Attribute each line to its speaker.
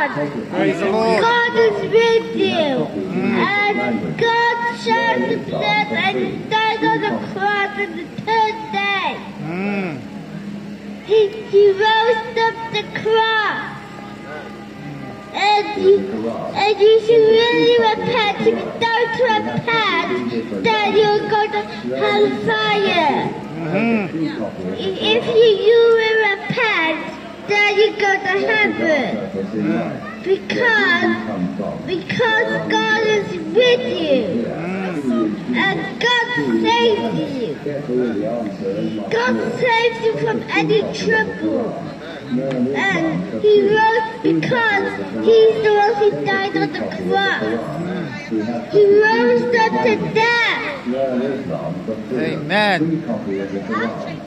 Speaker 1: Praise the Lord.
Speaker 2: God is with you. And God shed the blood and died on the cross on the third day. He rose up the cross. And you should really repent. If you don't repent, then you're going to hellfire. If you will repent, then you go to heaven. Because God is with you. And God saves you. God saves you from any trouble. And He rose because He's the one who died on the cross. He rose up to death.
Speaker 1: Amen.